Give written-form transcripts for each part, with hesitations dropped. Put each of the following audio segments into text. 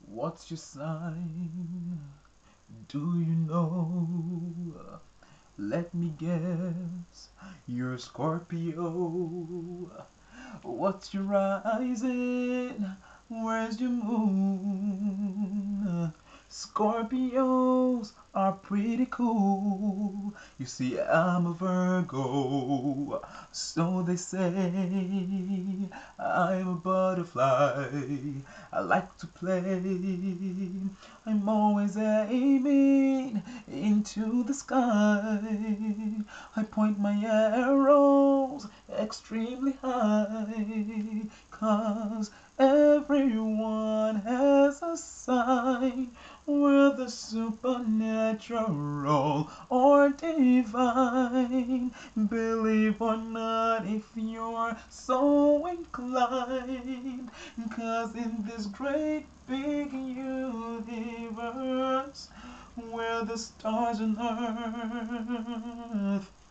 What's your sign? Do you know? Let me guess. You're a Scorpio. What's your rising? Where's your moon? Scorpios are pretty cool. You see, I'm a Virgo, so they say. I'm a butterfly. I like to play. I'm always aiming into the sky. I point my arrows extremely high, 'cause everyone has a sign, whether supernatural or divine. Believe or not, if you're so inclined, 'cause in this great big universe, where the stars and earth,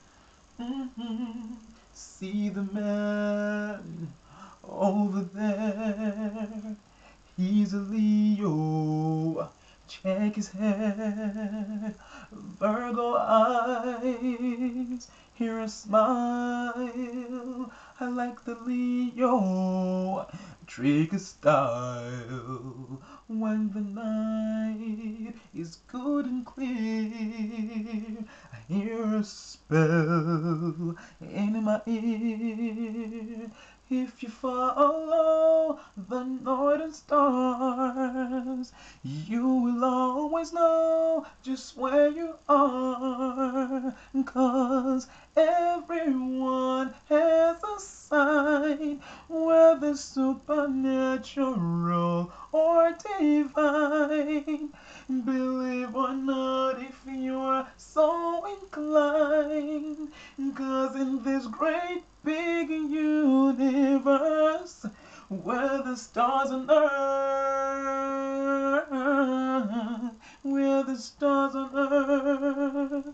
see the man over there. He's a Leo. Check his head. Virgo eyes. Hear a smile. I like the Leo. Trigger style. When the night is good and clear, I hear a spell in my ear. If you follow the northern stars, you will always know just where you are, 'cause everyone has a sign, whether supernatural or divine. Believe or not, if you're so inclined, 'cause in this great big universe, where the stars on earth, where the stars on earth,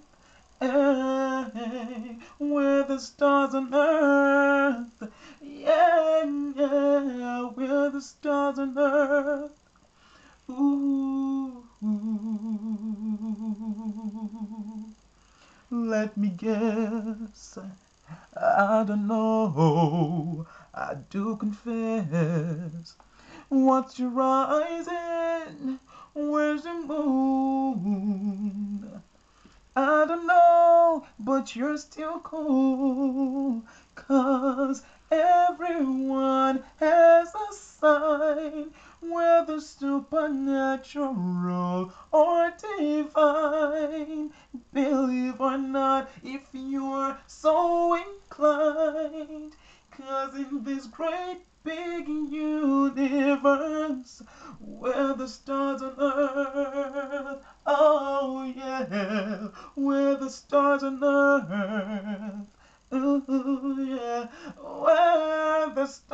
hey, where the stars on earth, yeah, yeah, where the stars on earth. Ooh, let me guess. I don't know. I do confess. What's your rising? Where's your moon? I don't know, but you're still cool, 'cause everyone has a sign, whether supernatural or divine. Believe or not, if you're so inclined, 'cause in this great big universe, where the stars on earth, oh yeah, where the stars on earth, ooh yeah, where the stars